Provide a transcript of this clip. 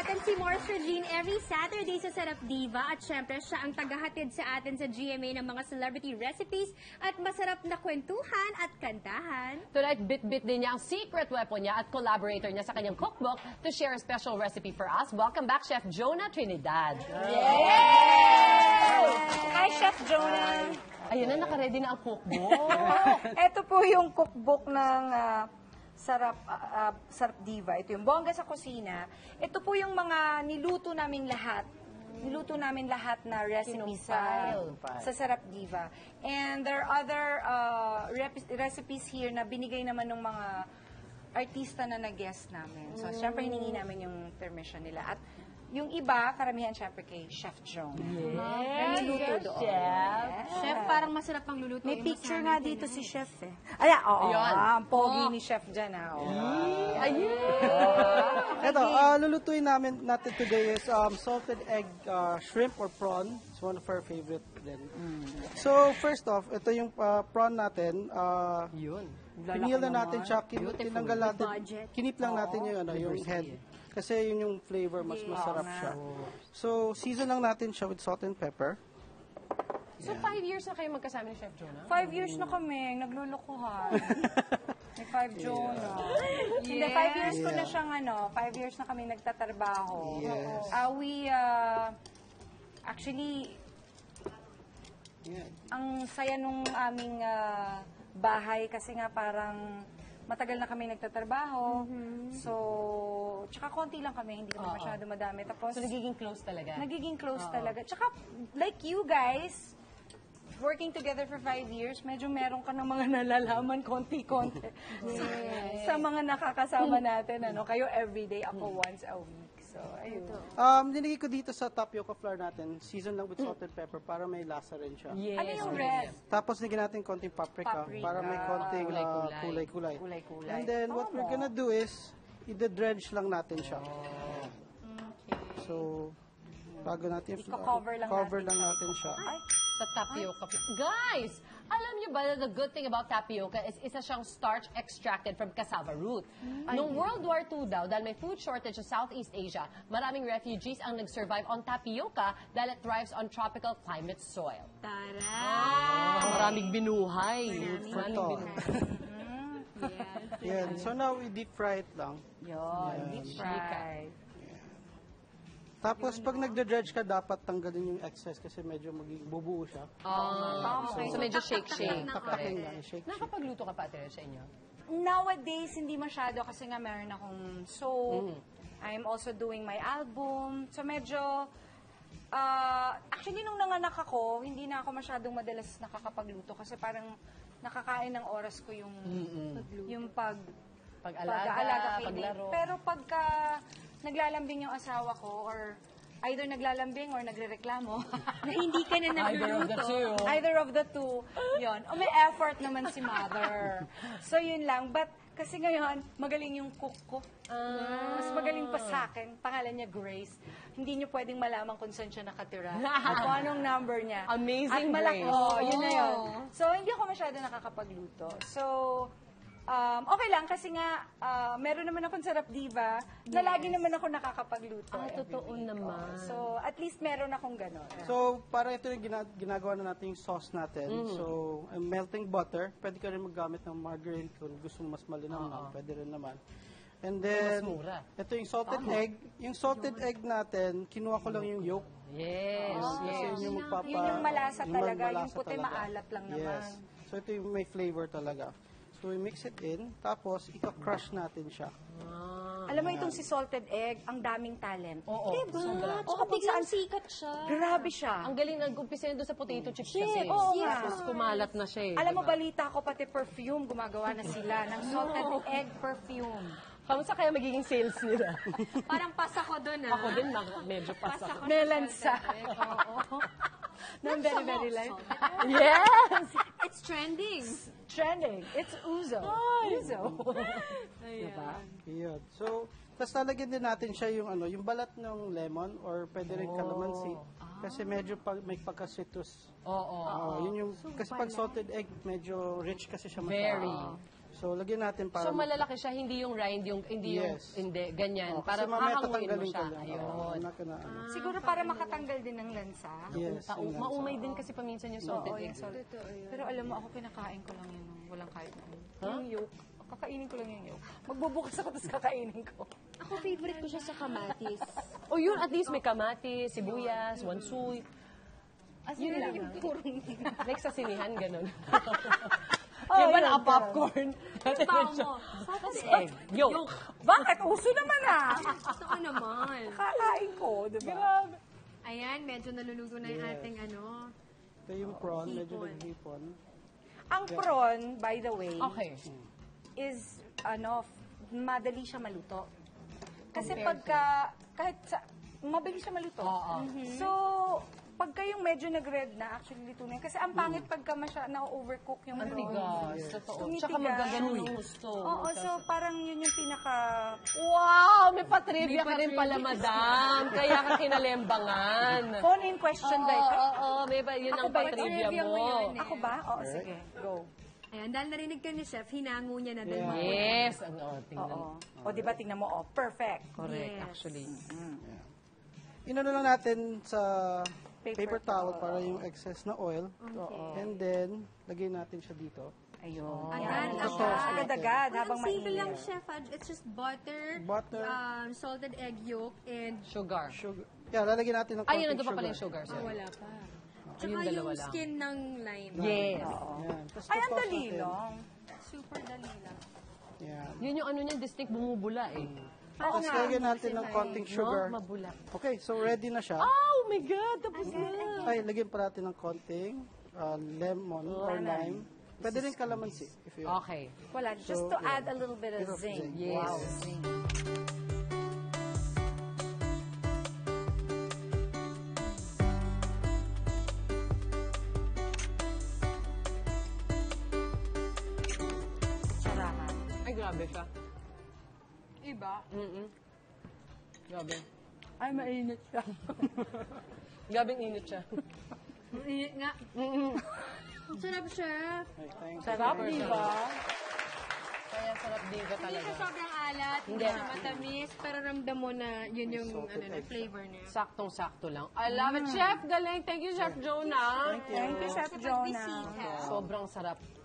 natin si Morse Regine every Saturday sa Sarap Diva at syempre siya ang tagahatid sa atin sa GMA ng mga celebrity recipes at masarap na kwentuhan at kantahan. Tonight, bit-bit din niya ang secret weapon niya at collaborator niya sa kanyang cookbook to share a special recipe for us. Welcome back, Chef Jonah Trinidad. Yay! Hi, Chef Jonah. Ayun na, nakaready na ang cookbook. Ito po yung cookbook ng Sarap Diva. Ito yung bongga sa kusina. Ito po yung mga niluto namin lahat. Niluto namin lahat na recipes sa Sarap Diva. And there are other recipes here na binigay naman ng mga artista na nag-guest namin. So, syempre, hiningi namin yung permission nila. At yung iba, karamihan syempre kay Chef Joan. Yes, Niluto doon. Chef, parang masarap ang luluto. May picture nga dito si Chef eh. Ayan, oo. Ang pogi ni Chef dyan. Ito, lulutuin natin today is salted egg shrimp or prawn. It's one of our favorite din. So, first off, ito yung prawn natin. Pinil na natin siya, tinanggal natin, kinip lang natin yung head. Kasi yun yung flavor, mas masarap siya. So, season lang natin siya with salt and pepper. So, 5 years na kayo magkasama ni Chef Jonah? 5 years na kami, naglulukuhan. May 5 Jonah. Hindi, 5 years ko na siyang 5 years na kami nagtatrabaho. Yes. Actually, ang saya nung aming bahay kasi nga parang matagal na kami nagtatrabaho. So, tsaka konti lang kami, hindi kami masyado madami. Tapos, So, nagiging close talaga? Nagiging close talaga. Tsaka, like you guys, working together for 5 years, medyo meron ka ng mga nalalaman konti-konti sa mga nakakasama natin. Kayo everyday, ako once a week. So, ayun. Nilagay ko dito sa tapioca flour natin, season lang with salt and pepper para may lasa rin siya. Yes. Ano yung red? Tapos nilagyan natin konting paprika para may konting kulay-kulay. Kulay-kulay. And then what we're gonna do is, i-dredge lang natin siya. So, bago natin, cover lang natin siya. Sa tapioca. Guys, alam niyo ba na the good thing about tapioca is isa siyang starch extracted from cassava root. Noong World War II daw, dahil may food shortage sa Southeast Asia, maraming refugees ang nag-survive on tapioca dahil it thrives on tropical climate soil. Maraming binuhay. Ito. Yan. So now, we deep fry it lang. Deep fried. Tapos, pag nagde-dredge ka, dapat tanggalin yung excess kasi medyo bubuo siya. So medyo shake-shake. Taktakin lang, shake. Nakapagluto ka pa, Tere, sa inyo? Nowadays, hindi masyado kasi nga meron akong soap. I'm also doing my album. So medyo, actually nung nanganak ako, hindi na ako masyadong madalas nakakapagluto kasi parang nakakain ng oras ko yung pag-aalaga kay paglaro. Pero pagka naglalambing yung asawa ko or either naglalambing or nagrereklamo Na hindi ka na nagluluto. Either of the two. Yun. O may effort naman si mother. So yun lang. But kasi ngayon, magaling yung cook ko. Mas magaling pa sa akin. Pangalan niya Grace. Hindi niyo pwedeng malaman kung saan siya nakatira. At kung anong number niya. Amazing At Grace. Yun na yun. So hindi ako masyado nakakapagluto. So, okay lang kasi nga meron naman akong Sarap Diva na lagi naman ako nakakapagluto. Totoo naman. So, at least meron akong gano'n. So, para ito yung ginagawa na natin yung sauce natin. So, melting butter. Pwede ka rin maggamit ng margarine kung gusto mo mas malinaw. Pwede rin naman. And then, ito yung salted egg. Yung salted egg natin, kinuha ko lang yung yolk. Yes. Kasi yun yung Yun yung malasa talaga. Yung puti maalat lang naman. Yes. So, ito yung may flavor talaga. So, we mix it in. Tapos, ika-crush natin siya. Alam mo itong si salted egg, ang daming talent. Oo. Diba? Tsaka biglang sikat siya. Grabe siya. Ang galing nag-umpisa yun doon sa potato chips kasi. Oo nga. Tapos kumalat na siya eh. Alam mo, balita ko pati perfume, gumagawa na sila ng salted egg perfume. Kamusta kaya magiging sales nila? Parang pasa ko dun Ako din, medyo pasa ko. Melansa. Very, very light. Yes! It's trending. Trending. It's Uzo. Uzo. Diba? Yun. So, tapos lalagyan din natin siya yung yung balat ng lemon or pwede rin calamansi. Kasi medyo may pagka-citrus. Oo. Yun yung, kasi pag salted egg, medyo rich kasi siya Very. So, lagyan natin para... So malalaki siya, hindi yung rind, hindi Yes. hindi, ganyan. Oh, para kasi mamaya hahanguin mo tatanggalin siya. ko lang. Ayun. Not gonna, ano. Siguro para makatanggal din ng lansa. Yes. yun lang. Maumay din kasi paminsan yung salted Oo, egg. yung solid. Pero alam mo, ako kinakain ko lang yun. Walang kahit na. Yung yolk. Kakainin ko lang yung yolk. Magbubukas ako, tapos kakainin ko. Ako, favorite ko siya sa kamatis. O yun, at least may kamatis, sibuyas, wansoy. Yun lang. Yung purong Like sa sinihan, ganun. Oh, Yung ba yun, naka-popcorn? baon mo. Salted egg. Yolk. Bakit? Uso naman ah! Gusto ko naman. Kakain ko, di ba? Ayan, medyo naluluto na yung ating ano. Ito yung prawn, medyo Hipon. naghipon. Ang prawn, by the way, Okay. is, madali siya maluto. Kasi pagka, kahit sa, mabilis siya maluto. Oo. So, pagka yung medyo nag-red na, actually luto na yun. Kasi ang pangit pagka na-overcook yung Ang prawn. tigas. Totoo. Tumitigas. Tsaka magaganon yung gusto. Oo, so parang yun yung pinaka... Wow! May patrivia ka rin pala, madam. Kaya ka kinalembangan. Phone in question, Oo, guys. oo, may ba, yun Ako ang ba? patrivia Patrivia mo. mo yun eh. Ako ba? Oo, sige. Go. Ayan, dahil narinig ka ni Chef, hinango niya na din. Yes. Ano, tingnan. Oo. O, di ba, tingnan mo, perfect. Correct, Yes. actually. Inano lang natin sa paper towel para yung excess na oil. Okay. And then, lagay natin siya dito. Ayun. Agad-agad. Habang Ang simple mainit. lang, Chef. It's just butter, Butter. salted egg yolk, and Sugar. Sugar. Yeah, lalagyan natin ng Ay, konting yun, nandun pa sugar. pala yung sugar. Sorry. wala pa. Tsaka Yung yung dalawa lang. skin ng lime. Yes. Yan. Tapos Ay, ang toss dali natin. lang. Super dali lang. Yan. Yun yung ano niya, distinct bumubula eh. Tapos lalagyan natin ng konting sugar. No? Mabula. Okay, so ready na siya. Oh my God! Tapos na. Ay, lagyan pa natin ng konting lemon or lime. Pwede rin calamansi if you want. Okay. Wala, just to add a little bit of zing. Yes. Wow, zing. Sarahan. Ay, grabe siya. Iba? Grabe. Ay, mainit siya. Grabing init siya. Ang init nga. Ang sarap, Chef. Okay, thanks. Sarap, di ba? Kaya sarap din ka Hindi talaga. siya sobrang alat, hindi siya matamis, pero ramdam mo na yun yung flavor niya. Saktong-sakto lang. I love it, Chef. Galing. Thank you, Chef Jonah. Thank you, Chef Jonah. Pagbisita. Sobrang sarap.